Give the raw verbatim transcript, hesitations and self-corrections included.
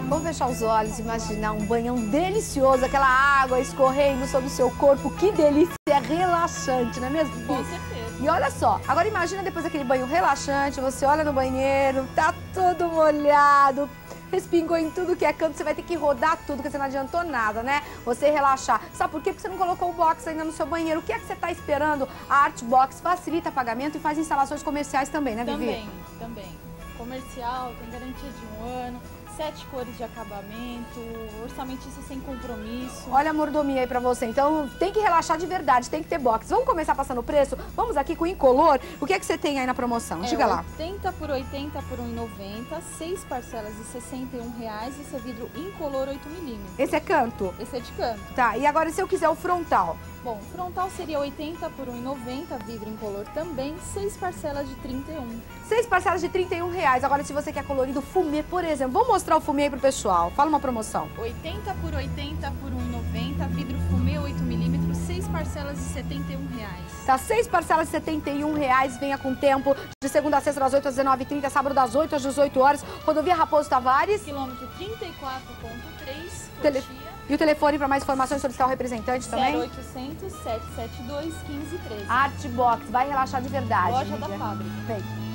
Vamos fechar os olhos e imaginar um banhão delicioso, aquela água escorrendo sobre o seu corpo. Que delícia, é relaxante, não é mesmo? Com certeza. E olha só, agora imagina depois daquele banho relaxante, você olha no banheiro, tá tudo molhado, respingou em tudo que é canto, você vai ter que rodar tudo, porque você não adiantou nada, né? Você relaxar. Sabe por quê? Porque você não colocou o box ainda no seu banheiro. O que é que você tá esperando? A Artbox facilita pagamento e faz instalações comerciais também, né, Vivi? Também, também. Comercial, tem garantia de um ano, sete cores de acabamento, orçamentício sem compromisso. Olha a mordomia aí pra você. Então tem que relaxar de verdade, tem que ter box. Vamos começar passando o preço? Vamos aqui com o Incolor. O que é que você tem aí na promoção? Diga é lá. oitenta por oitenta por um real e noventa centavos, seis parcelas de sessenta e um reais. Esse é vidro Incolor oito milímetros. Esse é canto? Esse é de canto. Tá, e agora se eu quiser o frontal? Bom, frontal seria oitenta por um real e noventa centavos, vidro Incolor também, seis parcelas de trinta e um. Seis parcelas de trinta e um reais. Agora se você quer colorido fumê, por exemplo, vamos mostrar o fumê aí pro pessoal. Fala uma promoção. oitenta por oitenta por um real e noventa centavos, vidro fumê oito milímetros, seis parcelas de setenta e um reais. Tá, seis parcelas de setenta e um reais, venha com tempo, de segunda a sexta das oito às dezenove e trinta, sábado das oito às dezoito horas, rodovia Raposo Tavares. Quilômetro trinta e quatro ponto três, Tele... Cotia. E o telefone para mais informações, solicitar o representante também? zero oitocentos, sete sete dois, quinze treze. Artbox, vai relaxar de verdade. Loja da Lídia. fábrica. Vem.